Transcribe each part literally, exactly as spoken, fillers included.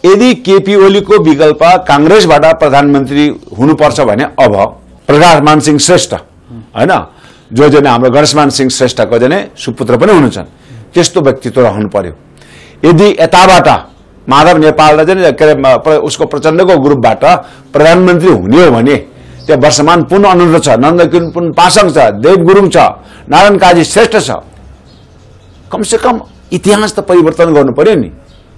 यदि केपी ओलीको विकल्प कांग्रेसबाट प्रधानमन्त्री हुनुपर्छ भने अब प्रकाशमान सिंह श्रेष्ठ हैन जो जने हाम्रो गणेशमान सिंह श्रेष्ठको जने सुपुत्र पनि हुनुहुन्छ त्यस्तो व्यक्तित्व रहनु पर्यो। यदि यताबाट माधव नेपाल र के उसको प्रचण्डको ग्रुपबाट प्रधानमन्त्री हुने हो भने त्यो वर्षमान पुन अनुरोध छ, नन्दकिरण पुन पासङ छ, देव गुरुङ छ, नारायण काजी श्रेष्ठ छ। कमसे कम इतिहास त परिवर्तन गर्नु पर्यो नि।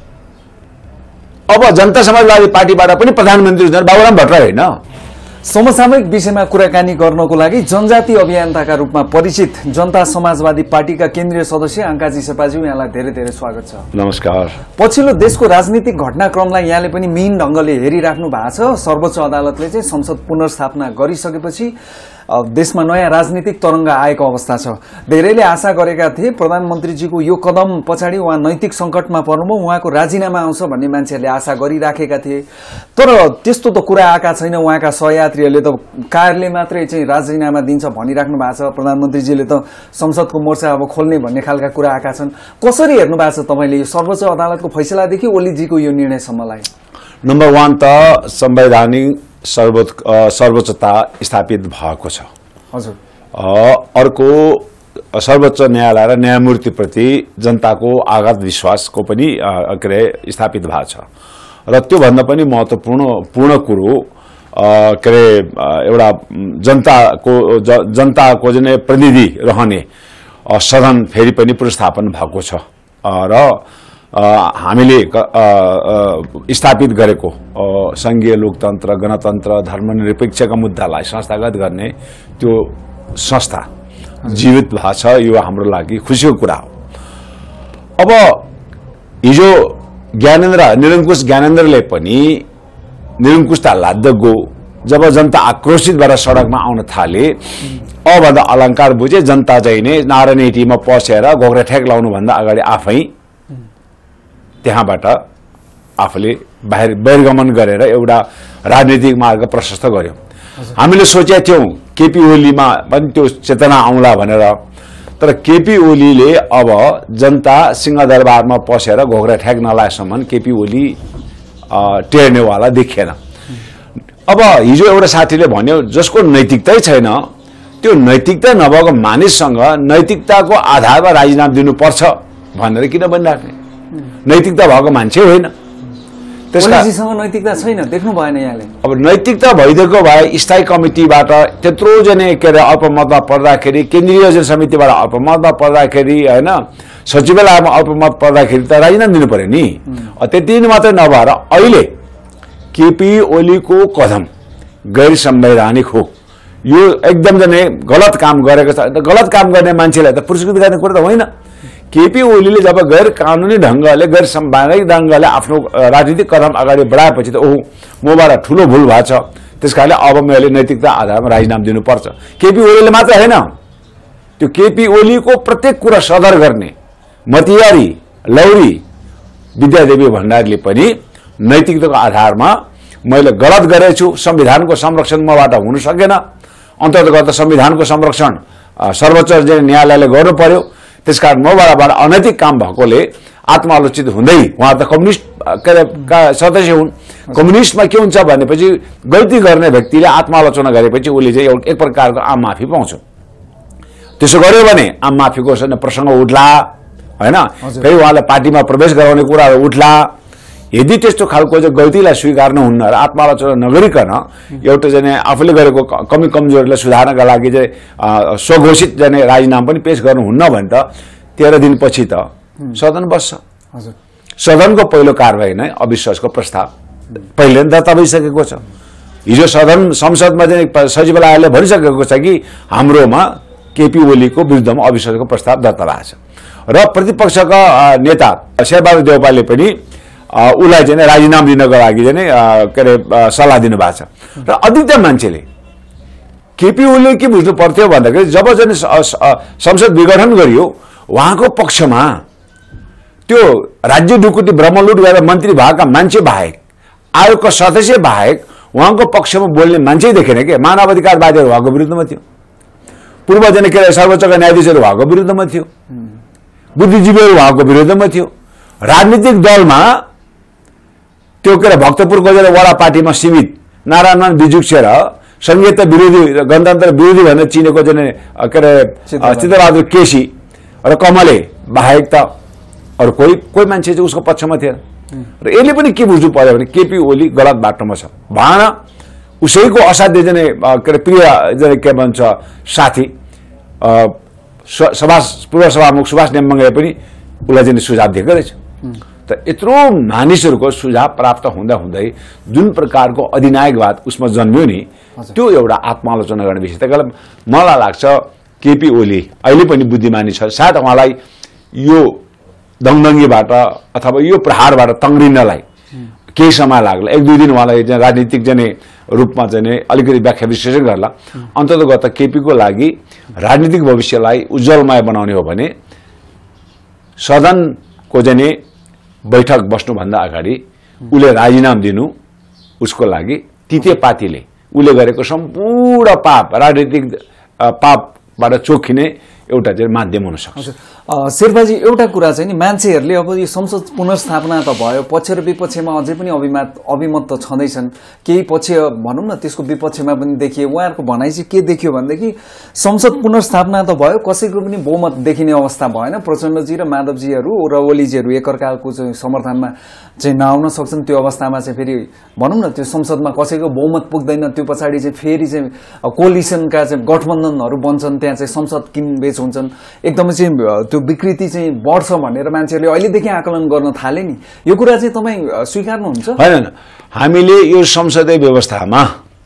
अब जनता समाजवादी पार्टीबाट पनि प्रधानमन्त्री हुँदैन बाबुराम भट्टराई होइन। समसामयिक विषयमा कुराकानी गर्नको लागि जनजाति अभियन्ताका रूपमा परिचित जनता समाजवादी पार्टीका केन्द्रीय सदस्य आङ्काजी शेर्पाज्यू, यहाँलाई धेरै धेरै स्वागत छ। नमस्कार। पछिल्लो देशको राजनीतिक घटनाक्रमलाई यहाँले पनि मिहिन ढंगले हेरिराख्नु भएको छ। सर्वोच्च अदालतले चाहिँ संसद पुनर्स्थापना गरिसकेपछि देशमा नयाँ राजनीतिक तरंग आएको अवस्था छ। धेरैले आशा गरेका थिए प्रधानमन्त्रीजीको यो कदम पछाडि उहाँ नैतिक संकटमा पर्नुभयो, उहाँको राजीनामा आउँछ भन्ने मान्छेहरूले आशा गरिराखेका थिए। तर त्यस्तो त कुरा आएका छैन। उहाँका सहयात्रीहरूले त कार्यालय मात्रै चाहिँ राजीनामा दिन्छ भनिराख्नु भएको छ। प्रधानमन्त्रीजीले त संसदको मोर्चा अब खोल्ने भन्ने खालका कुरा आएका छन्। कसरी हेर्नु भएको छ तपाईले यो सर्वोच्च अदालतको फैसलादेखि ओलीजीको यो निर्णयसम्मलाई? नम्बर वान त संवैधानिक सर्वोच्च सर्वोच्चता स्थापित भएको छ। हजुर। अर्को सर्वोच्च न्यायालय र न्यायमूर्तिप्रति जनताको आगाध विश्वासको पनि के अरे स्थापित भएको छ। र त्योभन्दा पनि महत्त्वपूर्ण पूर्ण कुरो के अरे एउटा जनताको जनताको जुन प्रतिनिधि रहने सदन फेरि पनि पुनर्स्थापन भएको छ। र हामीले स्थापित गरेको संघीय लोकतन्त्र, गणतन्त्र, धर्मनिरपेक्षका मुद्दालाई संस्थागत गर्ने त्यो संस्था जीवित भएको छ। यो हाम्रो लागि खुसीको कुरा हो। अब हिजो ज्ञानेन्द्र निरङ्कुश ज्ञानेन्द्रले पनि निरङ्कुशता लाद्दै गयो। जब जनता आक्रोशित भएर सडकमा आउन थाले अबभन्दा अलङ्कार बुझे जनता चाहिँ नै नारायणहिटीमा पसेर घोक्रा ठ्याक लाउनु भन्दा अगाडि आफै त्यहाँबाट आफूले बाहिर बहिर्गमन गरेर एउटा राजनीतिक मार्ग प्रशस्त गर्यो। हामीले सोचेका थियौं केपी ओलीमा पनि त्यो चेतना आउला भनेर, तर केपी ओलीले अब जनता सिंहदरबारमा पसेर घोक्रा ठ्याक नलाएसम्म केपी ओली टेर्नेवाला देखिएन। अब हिजो एउटा साथीले भन्यो जसको नैतिकतै छैन त्यो नैतिकता नभएको मानिससँग नैतिकताको आधारमा राजीनामा दिनुपर्छ भनेर किन भनिराख्ने? नैतिकता भएको मान्छे होइन। ओलीजीसँग नैतिकता छैन देख्नु भएन यहाँले। अब नैतिकता भइदिएको भए स्थायी कमिटीबाट त्यत्रो जने के अरे अल्पमतमा पर्दाखेरि, केन्द्रीय समितिबाट अल्पमतमा पर्दाखेरि होइन, सचिवालयमा अल्पमत पर्दाखेरि त राजीनामा दिनु पर्यो नि। त्यति मात्रै नभएर अहिले केपी ओलीको कदम गैर संवैधानिक हो। यो एकदम जने गलत काम गरेको छ। गलत काम गर्ने मान्छेलाई त पुरस्कृत गर्ने कुरा त होइन। केपी ओलीले जब गैर कानुनी ढंगले गैर संवैधानिक ढंगले आफ्नो राजनीतिक कदम अगाडि बढाएपछि त ओहो मबाट ठूलो भूल भएको छ, त्यसकारणले अब मैले नैतिकता आधारमा राजीनामा दिनुपर्छ। केपी ओलीले मात्र होइन, त्यो केपी ओलीको प्रत्येक कुरा सदर गर्ने मतियारी लौरी विद्यादेवी भण्डारीले पनि नैतिकताको आधारमा मैले गलत गरेछु, संविधानको संरक्षण मबाट हुन सकेन, अन्तर्गत संविधानको संरक्षण सर्वोच्च न्यायालयले गर्नु पर्यो, त्यसकारण मबाट अनैतिक काम भएकोले आत्मालोचित हुँदै उहाँ त कम्युनिस्ट सदस्य हुन्। कम्युनिस्टमा के हुन्छ भनेपछि गल्ती गर्ने व्यक्तिले आत्मालोचना गरेपछि उसले चाहिँ एक प्रकारको आम माफी पाउँछ। त्यसो गर्यो भने आम माफीको प्रसङ्ग उठ्ला होइन, फेरि उहाँलाई पार्टीमा प्रवेश गराउने कुराहरू उठ्ला। यदि त्यस्तो खालको चाहिँ गल्तीलाई स्वीकार्नुहुन्न र आत्मालोचना नगरिकन एउटा चाहिँ आफूले गरेको कमी कमजोरीलाई सुधार्नका लागि चाहिँ स्वघोषित जाने राजीनामा पनि पेश गर्नुहुन्न भने त तेह्र दिनपछि त सदन बस्छ। सदनको पहिलो कारबाही नै अविश्वासको प्रस्ताव पहिले नै दर्ता भइसकेको छ। हिजो सदन संसदमा चाहिँ सचिवालयले भनिसकेको छ कि हाम्रोमा केपी ओलीको विरुद्धमा अविश्वासको प्रस्ताव दर्ता भएको छ। र प्रतिपक्षका नेता शेरबहादुर देउपाले पनि उसलाई चाहिँ राजीनामा दिनको लागि चाहिँ के अरे सल्लाह दिनुभएको छ। र अधिकतर मान्छेले केपी ओलीले के बुझ्नु पर्थ्यो भन्दाखेरि जब चाहिँ संसद विघटन गरियो उहाँको पक्षमा त्यो राज्य ढुकुटी ब्रह्मलुट गरेर मन्त्री भएका मान्छे बाहेक, आयोगका सदस्य बाहेक उहाँको पक्षमा बोल्ने मान्छे देखेन के। मानवाधिकारवादीहरू उहाँको विरुद्धमा थियो, पूर्व जन के सर्वोच्चका न्यायाधीशहरू उहाँको विरुद्धमा थियो, बुद्धिजीवीहरू उहाँको विरुद्धमा थियो। राजनीतिक दलमा त्यो के भक्तपुर गएर वडा पार्टीमा सीमित नारायण बिजुक्सेर संघीयता विरोधी गणतन्त्र विरोधी भनेर चिनेको जने के अरे चित्रबहादुर केसी र कमले बाहेक त अरू कोही कोही मान्छे चाहिँ उसको पक्षमा थिएन र यसले पनि के बुझ्नु पर्यो भने केपी ओली गलत बाटोमा छ भएन उसैको असाध्य जने के अरे प्रिय जने के भन्छ साथी सभा पूर्व सभामुख सुभाष नेम्बङले पनि उसलाई चाहिँ सुझाव दिएको रहेछ त यत्रो मानिसहरूको सुझाव प्राप्त हुँदा हुँदै जुन प्रकारको अधिनायकवाद उसमा जन्मियो नि त्यो एउटा आत्मालोचना गर्ने विषय त मलाई लाग्छ केपी ओली अहिले पनि बुद्धिमानी छ सायद उहाँलाई यो दङदङ्गीबाट अथवा यो प्रहारबाट तङ्ग्रिनलाई केही समय लाग्ला एक दुई दिन उहाँलाई राजनीतिक जने रूपमा चाहिँ अलिकति व्याख्या विश्लेषण गर्ला अन्ततगत केपीको लागि राजनीतिक भविष्यलाई उज्जवलमय बनाउने हो भने सदनको जने बैठक बस्नुभन्दा अगाडि उसले राजीनामा दिनु उसको लागि तृतीय पार्टीले उसले गरेको सम्पूर्ण पाप राजनीतिक पापबाट चोखिने एउटा चाहिँ माध्यम हुन सक्छ शेर्पाजी एउटा कुरा चाहिँ नि मान्छेहरूले अब यो संसद पुनर्स्थापना त भयो पक्ष र विपक्षमा अझै पनि अभिमत अभिमत त छँदैछन् केही पक्ष भनौँ न त्यसको विपक्षमा पनि देखिए उहाँहरूको भनाइ चाहिँ के देखियो भनेदेखि संसद पुनर्स्थापना त भयो कसैको पनि बहुमत देखिने अवस्था भएन प्रचण्डजी र माधवजीहरू र ओलीजीहरू एकअर्काको चाहिँ समर्थनमा चाहिँ नआउन सक्छन् त्यो अवस्थामा चाहिँ फेरि भनौँ न त्यो संसदमा कसैको बहुमत पुग्दैन त्यो पछाडि चाहिँ फेरि चाहिँ कोलिसनका चाहिँ गठबन्धनहरू बन्छन् त्यहाँ चाहिँ संसद किनबेच हुन्छन् एकदमै चाहिँ त्यो विकृति चाहिँ बढ्छ भनेर मान्छेहरूले अहिलेदेखि आकलन गर्न थाले नि यो कुरा चाहिँ तपाईँ स्वीकार्नुहुन्छ हैन हामीले यो संसदीय व्यवस्थामा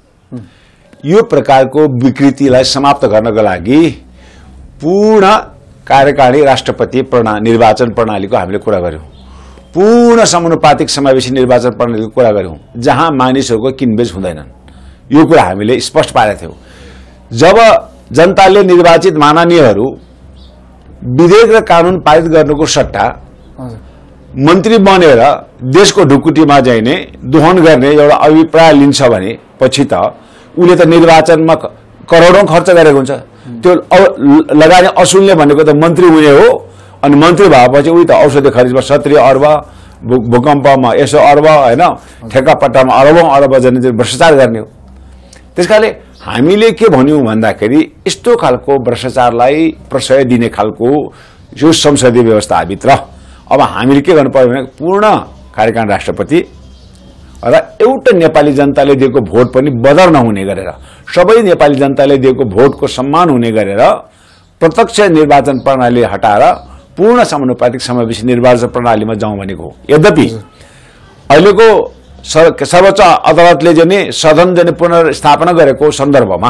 यो प्रकारको विकृतिलाई समाप्त गर्नको लागि पूर्ण कार्यकारिणी राष्ट्रपति प्रणाली निर्वाचन प्रणालीको हामीले कुरा गर्यौं पूर्ण समानुपातिक समावेशी निर्वाचन प्रणालीको कुरा गर्यौं जहाँ मानिसहरूको किनबेच हुँदैनन् यो कुरा हामीले स्पष्ट पारेका थियौं जब जनताले निर्वाचित माननीयहरू विधेयक र कानून पारित गर्नुको सट्टा मन्त्री बनेर देशको ढुकुटीमा जाने दोहन गर्ने एउटा अभिप्राय लिन्छ भने पछि त उले त निर्वाचनमा करोडौं खर्च गरेको हुन्छ त्यो लगानी असुलले भनेको त मन्त्री हुने हो अनि मन्त्री भएपछि उही त औषधि खरिदमा सत्तरी अर्ब भूकम्पमा यसो अर्ब हैन ठेक्कापट्टामा अरबौं अर्ब जने भ्रष्टाचार गर्ने हो त्यसकारणले हामीले के भन्यौं भन्दाखेरि यस्तो खालको भ्रष्टाचारलाई प्रशय दिने खालको यो संसदीय व्यवस्थाभित्र अब हामीले के गर्नु पर्यो भने पूर्ण कार्यकारिणी राष्ट्रपति र एउटा नेपाली जनताले दिएको भोट पनि बदर नहुने गरेर सबै नेपाली जनताले दिएको भोटको सम्मान हुने गरेर प्रत्यक्ष निर्वाचन प्रणाली हटाएर पूर्ण समानुपातिक समावेशी निर्वाचन प्रणालीमा जाउँ भनेको यद्यपि अहिलेको सर्वोच्च अदालतले जने सदन जने पुनर्स्थापना गरेको सन्दर्भमा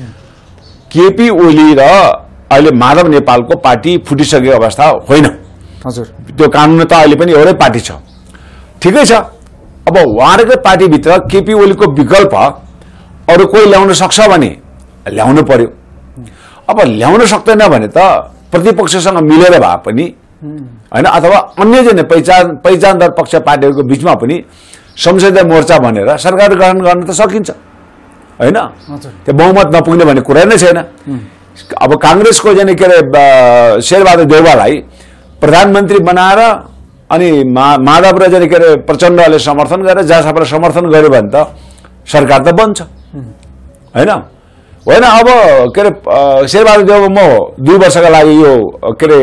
केपी ओली र अहिले माधव नेपालको पार्टी फुटिसकेको अवस्था होइन हजुर त्यो कानून त अहिले पनि एउटै पार्टी छ ठिकै छ अब उहाँहरुकै पार्टीभित्र केपी ओलीको विकल्प अरु कोही ल्याउन सक्छ भने ल्याउनु पर्यो अब ल्याउन सक्दैन भने त प्रतिपक्षसँग मिलेर भए पनि हैन अथवा अन्य जने पहिचान पहिचानदार पक्ष पार्टीहरुको बीचमा पनि संसदीय मोर्चा भनेर सरकार गठन गर्न त सकिन्छ हैन त्यो बहुमत नपुग्ने भन्ने कुरा नै छैन अब कांग्रेसको जने के अरे शेरबहादुर देउवालाई प्रधानमन्त्री बनाएर अनि माधव र जने के अरे प्रचण्डले समर्थन गरेर जसपाले समर्थन गर्यो भने त सरकार त बन्छ हैन होइन अब के अरे शेरबहादुर देउवा म दुई वर्षका लागि यो के अरे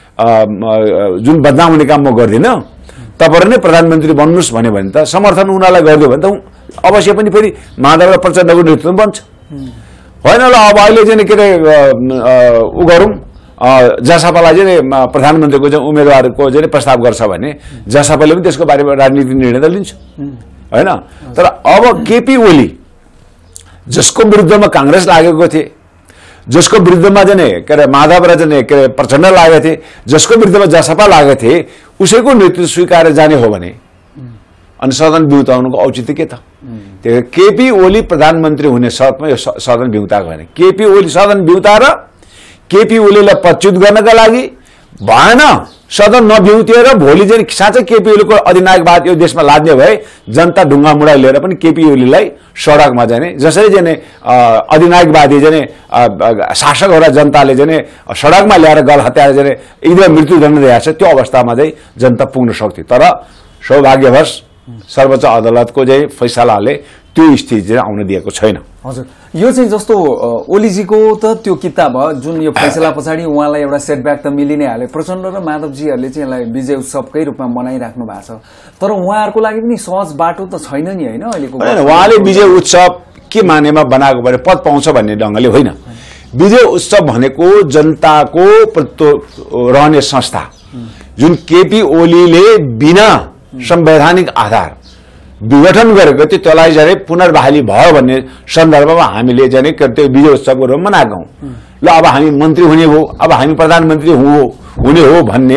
जुन बदनाम हुने काम म गर्दिन तपाईहरु नै प्रधानमन्त्री बन्नुस् भन्यो भने त समर्थन उनीलाई गर्दियो भने त अवश्य पनि फेरि माधव र प्रचण्डको नेतृत्व बन्छ होइन ल अब अहिले चाहिँ के अरे उ गरौँ जसपालाई चाहिँ प्रधानमन्त्रीको चाहिँ उम्मेदवारको चाहिँ प्रस्ताव गर्छ भने जसपाले पनि त्यसको बारेमा राजनीतिक निर्णय त लिन्छ हैन तर अब केपी ओली जसको विरुद्धमा कांग्रेस लागेको थिए जसको विरुद्धमा जने के अरे माधव र जने के अरे प्रचण्ड लागेको थिए जसको विरुद्धमा जसपा लागेको थिए उसैको नेतृत्व स्वीकारेर जाने हो भने अनि सदन बिउताउनुको औचित्य के त त्यो केपी ओली प्रधानमन्त्री हुने शर्तमा यो सदन बिउताएको भने केपी ओली सदन बिउताएर केपी ओलीलाई पदच्युत गर्नका लागि भएन सदन नबिउतिएर भोलि चाहिँ साँच्चै केपी ओलीको अधिनायकवाद यो देशमा लाद्ने भए जनता ढुङ्गा मुढा लिएर पनि केपी ओलीलाई सडकमा जाने जसरी जाने अधिनायकवादी जाने शासकहरु जनताले जाने सडकमा ल्याएर गल हत्याएर जाने एकदम मृत्युदण्ड दिएको छ त्यो अवस्थामा चाहिँ जनता पुग्न सक्थ्यो तर सौभाग्यवश सर्वोच्च अदालतको चाहिँ फैसलाले त्यो स्थिति चाहिँ आउन दिएको छैन। हजुर, यो चाहिँ जस्तो ओलीजीको त त्यो किताब भयो जुन यो फैसला पछाडि उहाँलाई एउटा सेटब्याक त मिलि नै हाल्यो। प्रचण्ड र माधवजीहरूले चाहिँ यसलाई विजय उत्सवकै रूपमा मनाइराख्नु भएको छ, तर उहाँहरूको लागि पनि सहज बाटो त छैन नि होइन अहिलेको। उहाँले विजय उत्सव के मानेमा बनाएको भने पद पाउँछ भन्ने ढङ्गले होइन। विजय उत्सव भनेको जनताको रहने संस्था जुन केपी ओलीले बिना संवैधानिक आधार विघटन गरेको थियो त्यसलाई चाहिँ पुनर्बहाली भयो भन्ने सन्दर्भमा हामीले चाहिँ त्यो विजय उत्सवको रूपमा मनाएका हौँ। ल अब हामी मन्त्री हुने हो, अब हामी प्रधानमन्त्री हुने हो भन्ने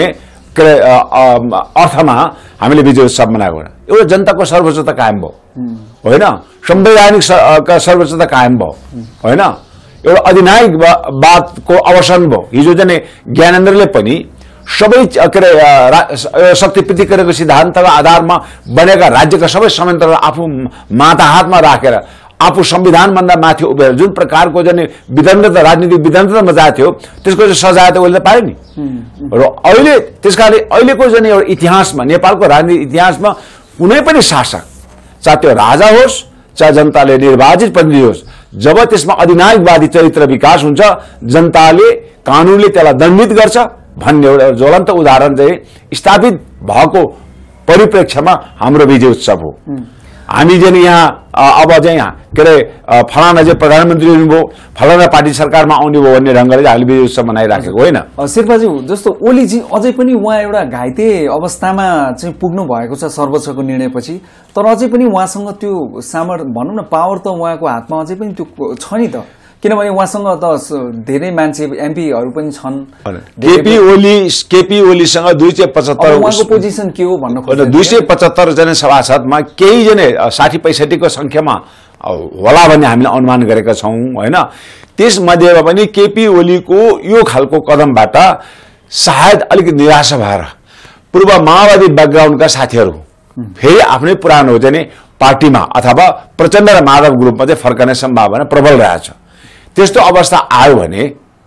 अर्थमा हामीले विजय उत्सव मनाएको एउटा जनताको सर्वोच्चता कायम भयो होइन, संवैधानिक सर्वोच्चता कायम भयो होइन, एउटा अधिनायकवादको अवसान भयो। हिजो चाहिँ ज्ञानेन्द्रले पनि सबै के अरे शक्ति प्रतिक्रियाको सिद्धान्तका आधारमा बनेका राज्यका सबै संयन्त्रहरू आफू माता हातमा राखेर आफू संविधानभन्दा माथि उभिएर जुन प्रकारको चाहिँ विदण्डता राजनीतिक विदण्डता मचाएको थियो त्यसको चाहिँ सजाय त उसले पायो नि। र अहिले त्यसकारणले अहिलेको चाहिँ एउटा इतिहासमा नेपालको राजनीतिक इतिहासमा कुनै पनि शासक चाहे त्यो राजा होस् चाहे जनताले निर्वाचित प्रतिनिधि होस्, जब त्यसमा अधिनायकवादी चरित्र विकास हुन्छ जनताले कानुनले त्यसलाई दण्डित गर्छ भन्ने एउटा ज्वलन्त उदाहरण चाहिँ स्थापित भएको परिप्रेक्ष्यमा हाम्रो विजय उत्सव हो। हामी चाहिँ यहाँ अब चाहिँ यहाँ के अरे फलाना चाहिँ प्रधानमन्त्री हुनुभयो, फलाना पार्टी सरकारमा आउने भयो भन्ने ढङ्गले चाहिँ हामीले विजय उत्सव मनाइराखेको होइन। शेर्पाजी जस्तो ओलीजी अझै पनि उहाँ एउटा घाइते अवस्थामा चाहिँ पुग्नु भएको छ सर्वोच्चको निर्णयपछि, तर अझै पनि उहाँसँग त्यो सामर्थ्य भनौँ न पावर त उहाँको हातमा अझै पनि त्यो छ नि त, किनभने उहाँसँग त धेरै मान्छे एमपीहरू पनि छन्। केपी ओली केपी ओलीसँग दुई सय पचहत्तर उहाँको पोजिसन के हो भन्नु खोज्दा दुई सय पचहत्तर जना सभासदमा केही जने साठी पैँसठीको संख्यामा होला भन्ने हामीले अनुमान गरेका छौँ होइन। त्यसमध्येमा पनि केपी ओलीको यो खालको कदमबाट सायद अलिकति निराशा भएर पूर्व माओवादी ब्याकग्राउन्डका साथीहरू फेरि आफ्नै पुरानो चाहिँ पार्टीमा अथवा प्रचण्ड र माधव ग्रुपमा चाहिँ फर्कने सम्भावना प्रबल रहेछ। त्यस्तो अवस्था आयो भने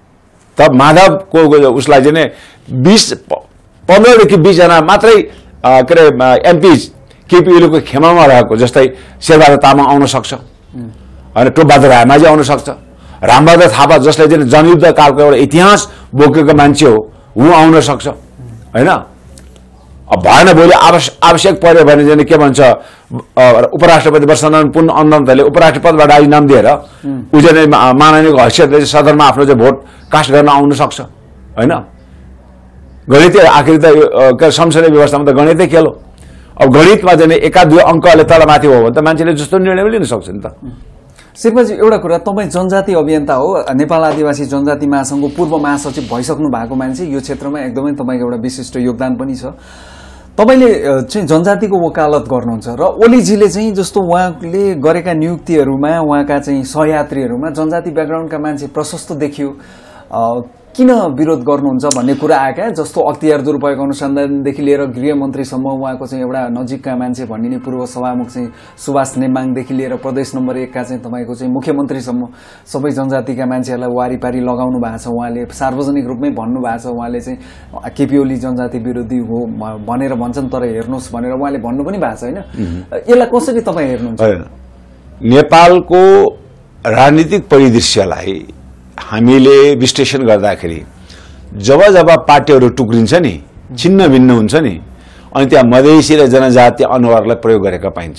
त माधवको उसलाई चाहिँ बिस पन्ध्रदेखि बिसजना मात्रै के अरे एमपी केपी ओलीको खेमामा रहेको जस्तै शेरबहादुर तामाङ आउन सक्छ होइन, टोपबहादुर रायमाझी आउन सक्छ, रामबहादुर थापा जसले चाहिँ जनयुद्ध कालको एउटा इतिहास बोकेको मान्छे हो ऊ आउन सक्छ होइन। अब भएन भोलि आवश्यक आवश्यक पर्यो भने चाहिँ के भन्छ उपराष्ट्रपति वर्षनारायण पुन अनन्तले उपराष्ट्रपतिबाट राजीनामा दिएर ऊ चाहिँ माननीयको हैसियतले सदनमा आफ्नो चाहिँ भोट कास्ट गर्न आउन सक्छ होइन। गणितीय आखिर त संसदीय व्यवस्थामा त गणितै खेल हो। अब गणितमा चाहिँ एका दुई अङ्कले तलमाथि हो भने त मान्छेले जस्तो निर्णय लिन सक्छ नि त। शेर्पाजी एउटा कुरा, तपाईँ जनजाति अभियन्ता हो, नेपाल आदिवासी जनजाति महासङ्घको पूर्व महासचिव भइसक्नु भएको मान्छे, यो क्षेत्रमा एकदमै तपाईँको एउटा विशिष्ट योगदान पनि छ। तपाईँले चाहिँ जनजातिको वकालत गर्नुहुन्छ र ओलीजीले चाहिँ जस्तो उहाँले गरेका नियुक्तिहरूमा उहाँका चाहिँ सहयात्रीहरूमा जनजाति ब्याकग्राउन्डका मान्छे प्रशस्त देखियो, किन विरोध गर्नुहुन्छ भन्ने कुरा आएका, जस्तो अख्तियार दुरुपयोग अनुसन्धानदेखि लिएर गृहमन्त्रीसम्म उहाँको चाहिँ एउटा नजिकका मान्छे भनिने पूर्व सभामुख चाहिँ सुभाष नेमाङदेखि लिएर प्रदेश नम्बर एकका चाहिँ तपाईँको चाहिँ मुख्यमन्त्रीसम्म सबै जनजातिका मान्छेहरूलाई वारिपारी लगाउनु भएको छ। उहाँले सार्वजनिक रूपमै भन्नुभएको छ उहाँले चाहिँ केपी ओली जनजाति विरोधी हो भनेर भन्छन्, तर हेर्नुहोस् भनेर उहाँले भन्नु पनि भएको छ होइन। यसलाई कसरी तपाईँ हेर्नुहुन्छ? नेपालको राजनीतिक परिदृश्यलाई हामीले विश्लेषण गर्दाखेरि जब जब पार्टीहरू टुक्रिन्छ नि, छिन्न भिन्न हुन्छ नि, अनि त्यहाँ मधेसी र जनजातीय अनुहारलाई प्रयोग गरेका पाइन्छ।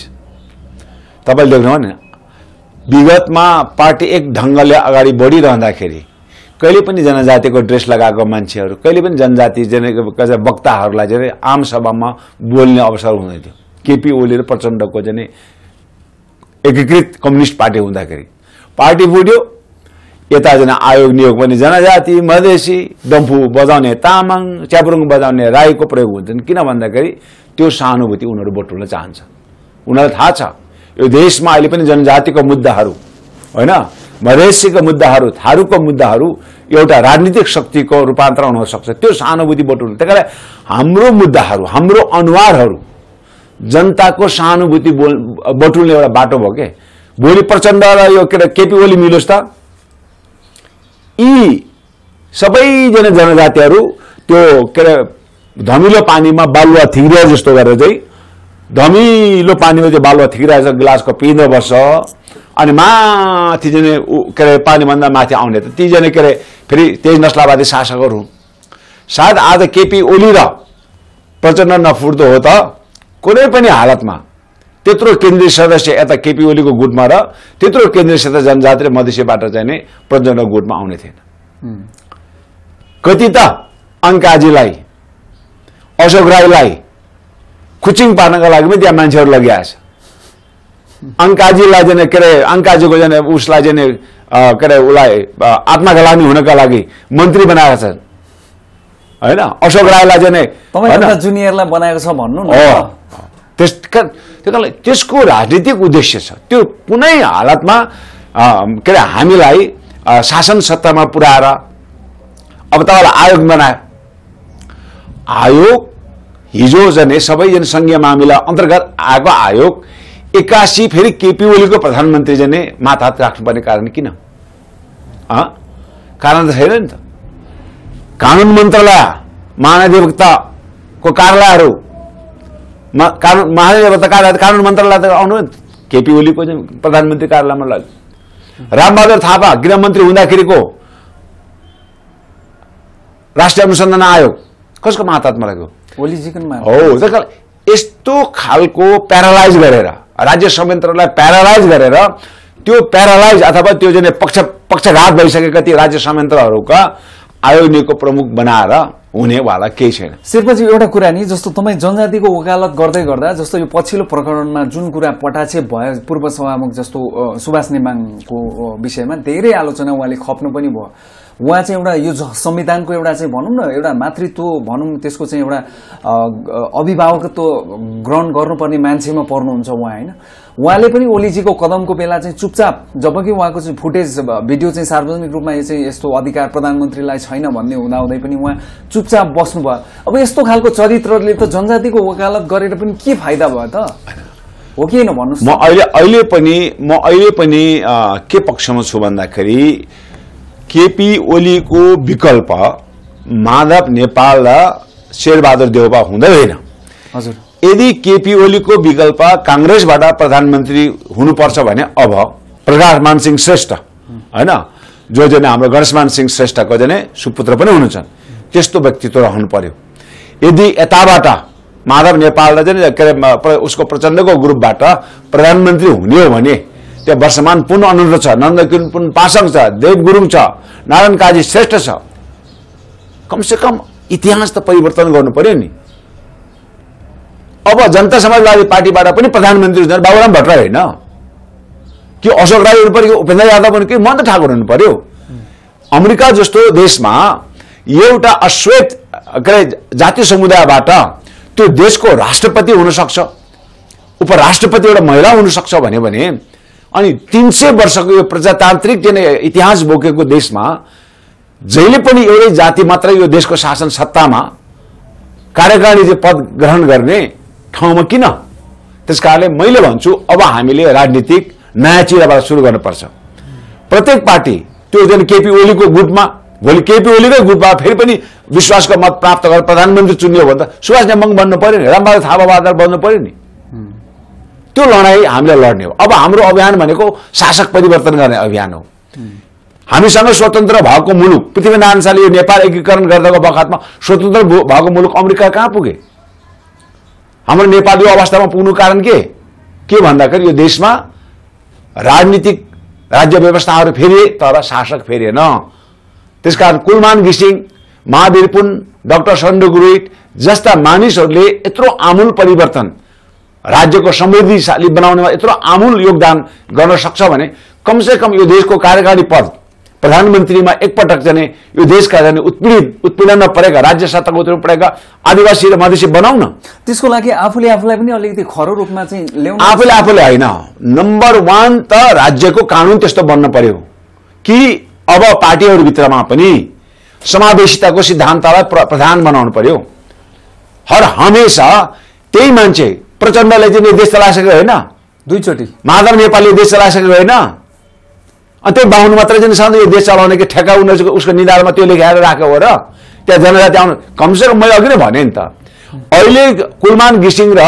तपाईँले देख्नुभयो नि विगतमा पार्टी एक ढङ्गले अगाडि बढिरहँदाखेरि कहिले पनि जनजातिको ड्रेस लगाएको मान्छेहरू, कहिले पनि जनजाति जन वक्ताहरूलाई चाहिँ आम सभामा बोल्ने अवसर हुँदैन थियो। केपी ओली र प्रचण्डको चाहिँ एकीकृत कम्युनिस्ट पार्टी हुँदाखेरि पार्टी फुट्यो, यता जना आयोग नियोग पनि जनजाति मधेसी, डम्फु बजाउने तामाङ, च्यापुरुङ बजाउने राईको प्रयोग हुन्छन्। किन भन्दाखेरि त्यो सहानुभूति उनीहरू बटुल्न चाहन्छ। उनीहरूलाई थाहा छ यो देशमा अहिले पनि जनजातिको मुद्दाहरू होइन, मधेसीको मुद्दाहरू, थारूको मुद्दाहरू एउटा राजनीतिक शक्तिको रूपान्तरण हुन सक्छ। त्यो सहानुभूति बटुल्नु, त्यही कारण हाम्रो मुद्दाहरू, हाम्रो अनुहारहरू जनताको सहानुभूति बटुल्ने एउटा बाटो भयो के। भोलि प्रचण्ड र यो के केपी ओली मिलोस् त यी सबैजना जनजातिहरू त्यो के अरे धमिलो पानीमा बालुवा थिग्रिया जस्तो गरेर चाहिँ धमिलो पानीमा चाहिँ बालुवा थिकिरहेछ गिलासको पिँदो बस्छ अनि माथि चाहिँ के अरे पानीभन्दा माथि आउने त तीजना के अरे फेरि तेज नस्लावादी शासकहरू हुन्। सायद आज केपी ओली र प्रचण्ड नफुट्दो हो त कुनै पनि हालतमा त्यत्रो केन्द्रीय सदस्य यता केपी ओलीको गुटमा र त्यत्रो केन्द्रीय सदस्य जनजाति र मधेसीबाट चाहिँ नि प्रचण्डको गुटमा आउने थिएन। कति त अङ्काजीलाई अशोक राईलाई खुचिङ पार्नका लागि पनि त्यहाँ मान्छेहरू लगिआएछ। अङ्काजीलाई चाहिँ के अरे अङ्काजीको चाहिँ उसलाई चाहिँ के अरे उसलाई आत्मग्लानी हुनका लागि मन्त्री बनाएका छन् होइन। अशोक राईलाई चाहिँ जुनियरलाई बनाएको छ भन्नु न। त्यस त्यसको राजनीतिक उद्देश्य छ त्यो कुनै हालतमा के अरे हामीलाई शासन सत्तामा पुर्याएर अब तपाईँलाई आयोग बनायो। आयोग हिजो जने सबै जनसङ्घीय मामिला अन्तर्गत आएको आयोग एक्कासी फेरि केपी ओलीको प्रधानमन्त्री जने माथा हात राख्नुपर्ने कारण किन? कारण त छैन नि त। कानुन मन्त्रालय महाधिवक्ताको कार्यालयहरू कानुन महाधिवक्ता कार्यालय कानुन मन्त्रालय त आउनु केपी ओलीको चाहिँ प्रधानमन्त्री कार्यालयमा लाग्यो। रामबहादुर थापा गृहमन्त्री हुँदाखेरिको राष्ट्रिय अनुसन्धान आयोग कसको माथा हातमा लाग्यो? ओलीजीको हो। यस्तो खालको प्यारालाइज गरेर राज्य संयन्त्रलाई प्यारालाइज गरेर त्यो प्यारालाइज अथवा त्यो चाहिँ पक्ष पक्षघात भइसकेका ती राज्य संयन्त्रहरूका आयोगको प्रमुख बनाएर हुनेवाला केही छैन। शेर्पाजी एउटा कुरा नि जस्तो तपाईँ जनजातिको वकालत गर्दै गर्दा जस्तो यो पछिल्लो प्रकरणमा जुन कुरा पटाक्षेप भयो पूर्व सभामुख जस्तो सुभाष नेमाङको विषयमा धेरै आलोचना उहाँले खप्नु पनि भयो। उहाँ चाहिँ एउटा यो संविधानको एउटा चाहिँ भनौँ न एउटा मातृत्व भनौँ त्यसको चाहिँ एउटा अभिभावकत्व ग्रहण गर्नुपर्ने मान्छेमा पर्नुहुन्छ उहाँ होइन। उहाँले पनि ओलीजीको कदमको बेला चाहिँ चुपचाप जबकि उहाँको चाहिँ फुटेज भिडियो चाहिँ सार्वजनिक रूपमा यो चाहिँ यस्तो अधिकार प्रधानमन्त्रीलाई छैन भन्ने हुँदाहुँदै पनि उहाँ चुपचाप बस्नुभयो। अब यस्तो खालको चरित्रले त जनजातिको वकालत गरेर पनि के फाइदा भयो त? हो कि होइन भन्नुहोस्। म अहिले अहिले पनि म अहिले पनि के पक्षमा छु भन्दाखेरि केपी ओलीको विकल्प माधव नेपाल र शेरबहादुर देउपा हुँदै होइन। हजुर यदि केपी ओलीको विकल्प कांग्रेसबाट प्रधानमन्त्री हुनुपर्छ भने अब प्रकाशमान सिंह श्रेष्ठ होइन जो चाहिँ हाम्रो गणेशमान सिंह श्रेष्ठको चाहिँ सुपुत्र पनि हुनुहुन्छ त्यस्तो व्यक्तित्व रहनु पर्यो। यदि यताबाट माधव नेपाल र चाहिँ के अरे उसको प्रचण्डको ग्रुपबाट प्रधानमन्त्री हुने हो भने त्यो वर्षमान पुन अनुरोध छ, नन्दकिरण पुन पासङ छ, देव गुरुङ छ, नारायण काजी श्रेष्ठ छ। कमसे कम इतिहास त परिवर्तन गर्नु पर्यो नि। अब जनता समाजवादी पार्टीबाट पनि प्रधानमन्त्री हुँदैन बाबुराम भट्टराई होइन कि अशोक राई हुनु पर्यो, उपेन्द्र यादव हुनु कि महेन्द्र ठाकुर हुनु पर्यो। अमेरिका जस्तो देशमा एउटा अश्वेत के अरे जातीय समुदायबाट त्यो देशको राष्ट्रपति हुन सक्छ, उपराष्ट्रपति एउटा महिला हुन सक्छ भन्यो भने अनि तीन सय वर्षको यो प्रजातान्त्रिक चाहिँ इतिहास बोकेको देशमा जहिले पनि एउटै जाति मात्र यो देशको शासन सत्तामा कार्यकारिणी पद ग्रहण गर्ने ठाउँमा किन? त्यसकारणले मैले भन्छु अब हामीले राजनीतिक नयाँ चिराबाट सुरु गर्नुपर्छ। प्रत्येक पार्टी त्यो जुन केपी ओलीको गुटमा भोलि केपी ओलीकै गुटमा फेरि पनि विश्वासको मत प्राप्त गरेर प्रधानमन्त्री चुनियो भने त सुभाष नेमाङ बन्नु पर्यो नि, रामबहादुर थापा बहादुर बन्नु पर्यो नि। त्यो लडाई हामीले लड्ने हो। अब हाम्रो अभियान भनेको शासक परिवर्तन गर्ने अभियान हो। हामीसँग स्वतन्त्र भएको मुलुक पृथ्वीनारायण शाहले यो नेपाल एकीकरण गर्दाको बखतमा स्वतन्त्र भएको मुलुक अमेरिका कहाँ पुगे? हाम्रो नेपाल यो अवस्थामा पुग्नु कारण के के भन्दाखेरि यो देशमा राजनीतिक राज्य व्यवस्थाहरू फेरिए तर शासक फेरिएन। त्यसकारण कुलमान घिसिङ, महावीर पुन, डाक्टर सन्डु गुरुङ जस्ता मानिसहरूले यत्रो आमूल परिवर्तन राज्यको समृद्धिशाली बनाउनेमा यत्रो आमूल योगदान गर्न सक्छ भने कमसे कम यो देशको कार्यकारी पद प्रधानमन्त्रीमा एकपटक जाने यो देशका जाने उत्पीडित उत्पीडनमा परेका राज्य सत्ताको उत्पीडनमा परेका आदिवासी र मधेसी बनाउन। त्यसको लागि आफूले आफूलाई पनि अलिकति खरो रूपमा चाहिँ ल्याउनु। आफूले आफूले होइन, नम्बर वान त राज्यको कानुन त्यस्तो बन्न पर्यो कि अब पार्टीहरूभित्रमा पनि समावेशिताको सिद्धान्तलाई प्रधान बनाउनु पर्यो। हर हमेशा त्यही मान्छे प्रचण्डले चाहिँ देश चलाइसकेको होइन, दुईचोटि माधव नेपालले देश चलाइसकेको होइन, अनि त्यो बाहुन मात्रै चाहिँ सधैँ यो देश चलाउने कि ठेका उनीहरूको उसको निधारमा त्यो लेखाएर राखेको हो र त्यहाँ जनजाति आउनु। कमसेकम मैले अघि नै भने नि त अहिले कुलमान घिसिङ र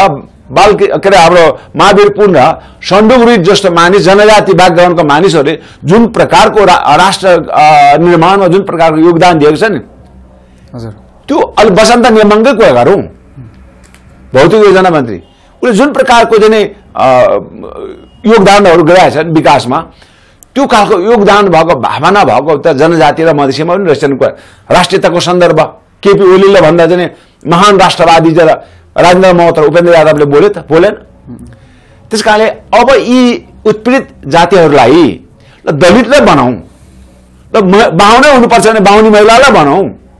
बाल के अरे हाम्रो महावीर पुन र सन्दुक जस्तो मानिस जनजाति ब्याकग्राउन्डका मानिसहरूले जुन प्रकारको रा, राष्ट्र निर्माणमा जुन प्रकारको योगदान दिएको छ नि हजुर त्यो अलि बसन्त नेमाङकै कुरा गरौँ भौतिक योजना मन्त्री उसले जुन प्रकारको चाहिँ योगदानहरू गरेका छन् विकासमा त्यो खालको योगदान भएको भावना भएको त जनजाति र मधेसीमा पनि रहेछन् राष्ट्रियताको सन्दर्भ केपी ओलीले भन्दा चाहिँ महान राष्ट्रवादी राजेन्द्र महतो र उपेन्द्र यादवले बोले त बोलेन त्यस कारणले अब यी उत्पीडित जातिहरूलाई ल दलितलाई बनाऊ ल बाहुनै हुनुपर्छ भने बाहुनी महिलालाई बनाऊ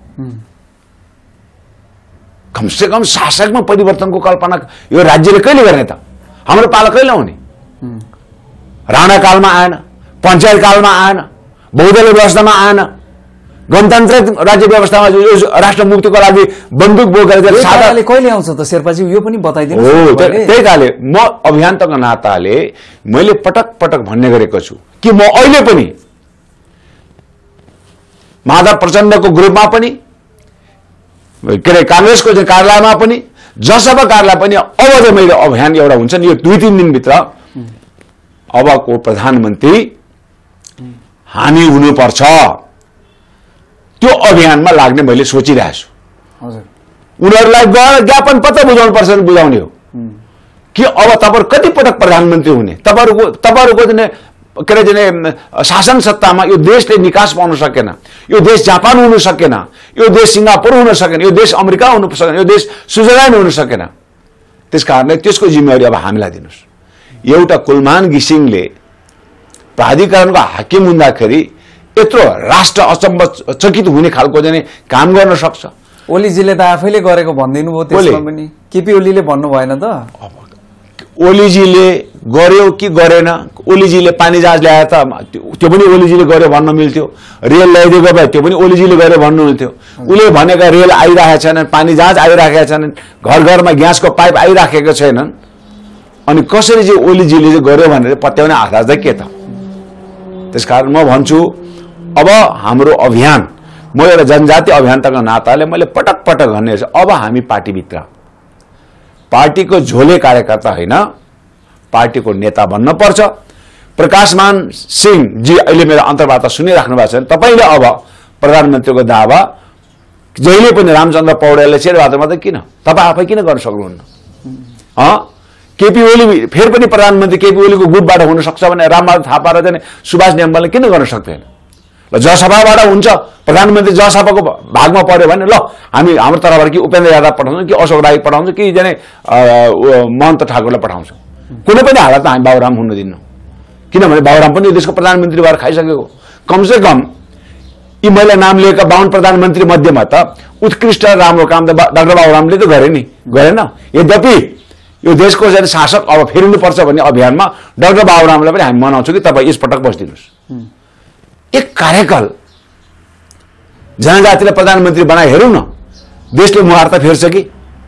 कमसे कम शासकमा परिवर्तनको कल्पना यो राज्यले कहिले गर्ने त हाम्रो पाला कहिले आउने राणा कालमा आएन पञ्चायत कालमा आएन बहुदलीय व्यवस्थामा आएन गणतन्त्र राज्य व्यवस्थामा राष्ट्र मुक्तिको लागि बन्दुक बोकेर कहिले आउँछ त शेर्पाजी यो पनि बताइदिनु हो त्यही कारणले म अभियन्ताको नाताले मैले पटक पटक भन्ने गरेको छु कि म अहिले पनि माधव प्रचण्डको ग्रुपमा पनि के अरे कांग्रेसको चाहिँ कार्यालयमा पनि जसपा कार्यालय पनि अब चाहिँ मैले अभियान एउटा हुन्छ नि यो दुई तीन दिनभित्र अबको प्रधानमन्त्री हामी हुनुपर्छ त्यो अभियानमा लाग्ने मैले सोचिरहेको छु उनीहरूलाई गएर ज्ञापन पत्र बुझाउनु पर्छ भने बुझाउने हो कि अब तपाईहरु कति पटक प्रधानमन्त्री हुने तपाईहरुको तपाईहरुको चाहिँ के अरे चाहिँ शासन सत्तामा यो देशले निकास पाउन सकेन यो देश जापान हुन सकेन यो देश सिंगापुर हुन सकेन यो देश अमेरिका हुन सकेन यो देश स्विजरल्यान्ड हुन सकेन त्यसकारणले त्यसको जिम्मेवारी अब हामीलाई दिनुस् एउटा कुलमान घिसिङले प्राधिकरणको हाकिम हुँदाखेरि यत्रो राष्ट्र अचम्म चकित हुने खालको चाहिँ काम गर्न सक्छ ओलीजीले त आफैले गरेको भन्दिनु भयो त्यसमा पनि केपी ओलीले भन्नु भएन त ओलीजीले गर्यो कि गरेन ओलीजीले पानी जहाज ल्याए त त्यो पनि ओलीजीले गर्यो भन्न मिल्थ्यो रेल ल्याइदिएको भए त्यो पनि ओलीजीले गर्यो भन्नु मिल्थ्यो उले भनेका रेल आइराखेका छैनन् पानी जहाज आइराखेका छैनन् घर घरमा ग्यासको पाइप आइराखेको छैनन् अनि कसरी चाहिँ ओलीजीले चाहिँ गर्यो भनेर पत्याउने आधार चाहिँ के त त्यसकारण म भन्छु अब हाम्रो अभियान म एउटा जनजाति अभियन्ताको नाताले मैले पटक पटक भन्ने छ अब हामी पार्टीभित्र पार्टीको झोले कार्यकर्ता होइन पार्टीको नेता बन्न पर्छ प्रकाशमान सिंह जी अहिले मेरो अन्तर्वार्ता सुनिराख्नु भएको छ तपाईले अब प्रधानमन्त्रीको दावा जहिले पनि रामचन्द्र पौडेलले शेरबहादुर मात्रै किन तपाई आफै किन गर्न सक्नुहुन्न अ केपी ओली फेरि पनि प्रधानमन्त्री केपी ओलीको गुटबाट हुन सक्छ भने रामबहादुर थापा र चाहिँ सुभाष नेम्बाले किन गर्न सक्दैन ल जसपाबाट हुन्छ प्रधानमन्त्री जसपाको भागमा पर्यो भने ल हामी हाम्रो तर्फबाट कि उपेन्द्र यादव पठाउँछौँ कि अशोक राई पठाउँछौँ कि जाने महन्त ठाकुरलाई पठाउँछौँ कुनै पनि हालतमा हामी बाबुराम हुन दिन्नौँ किनभने बाबुराम पनि देशको प्रधानमन्त्री भएर खाइसकेको कमसे कम यी मैले नाम लिएका बाहुन प्रधानमन्त्री मध्येमा त उत्कृष्ट राम्रो काम त डाक्टर बाबुरामले त गरे नि गरेन यद्यपि यो देशको चाहिँ शासक अब फेरिनुपर्छ भन्ने अभियानमा डाक्टर बाबुरामलाई पनि हामी मनाउँछौँ कि तपाईँ यसपटक बस्दिनुहोस् एक कार्यकाल जनजातिलाई प्रधानमन्त्री बनाए हेरौँ न देशले मुहार त फेर्छ कि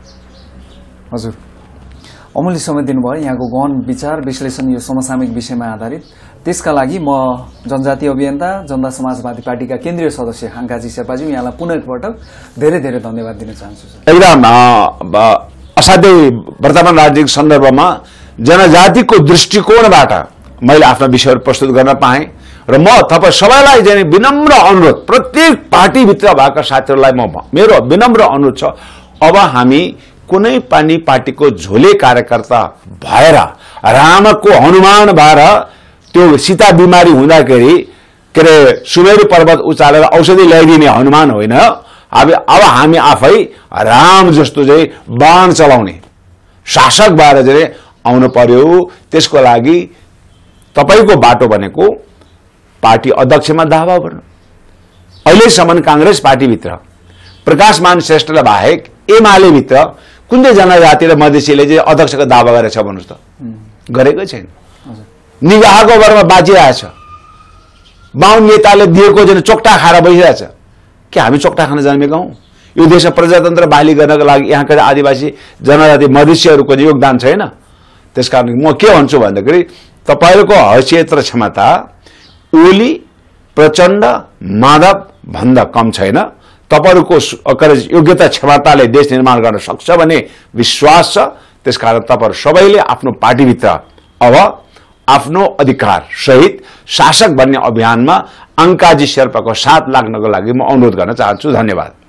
हजुर अमूल्य समय दिनुभयो यहाँको गहन विचार विश्लेषण यो समसामयिक विषयमा आधारित त्यसका लागि म जनजाति अभियन्ता जनता समाजवादी पार्टीका केन्द्रीय सदस्य हाङकाजी शेर्पाजी यहाँलाई पुनः एकपटक धेरै धेरै धन्यवाद दिन चाहन्छु एकदम असाध्यै वर्तमान राजनीतिक सन्दर्भमा जनजातिको दृष्टिकोणबाट मैले आफ्ना विषयहरू प्रस्तुत गर्न पाएँ र म तपाईँ सबैलाई चाहिँ विनम्र अनुरोध प्रत्येक पार्टीभित्र भएका साथीहरूलाई म मेरो विनम्र अनुरोध छ अब हामी कुनै पनि पार्टीको झोले कार्यकर्ता भएर रामको हनुमान भएर त्यो सीता बिमारी हुँदाखेरि के अरे सुमेरु पर्वत उचालेर औषधि ल्याइदिने हनुमान होइन अब अब हामी आफै राम जस्तो चाहिँ बाण चलाउने शासक भएर चाहिँ आउनु पर्यो त्यसको लागि तपाईको बाटो भनेको पार्टी अध्यक्षमा दावा गर्नु अहिलेसम्म कांग्रेस पार्टीभित्र प्रकाशमान श्रेष्ठलाई बाहेक एमाले भित्र कुन चाहिँ जनजाति र मधेसीले चाहिँ अध्यक्षको दावा गरेछ भन्नुस् त गरेकै छैन निगाहको भरमा बाजिरहेछ बाहुन नेताले दिएको चाहिँ चोक्टा खाएर बसिरहेछ के हामी चोक्टा खान जन्मेका हौं यो देशमा प्रजातन्त्र बहाली गर्नको लागि यहाँका आदिवासी जनजाति मधेसीहरूको योगदान छैन त्यसकारण म के भन्छु भन्दाखेरि तपाईहरुको हैसियत र क्षमता ओली प्रचण्ड माधव भन्दा कम छैन तपाईहरुको योग्यता क्षमताले देश निर्माण गर्न सक्छ भन्ने विश्वास छ त्यसकारण तपाईहरु सबैले आफ्नो पार्टीभित्र अब आफ्नो अधिकार सहित शासक बन्ने अभियानमा अंकाजी शेर्पाको साथ लाग्नको लागि म अनुरोध गर्न चाहन्छु। धन्यवाद।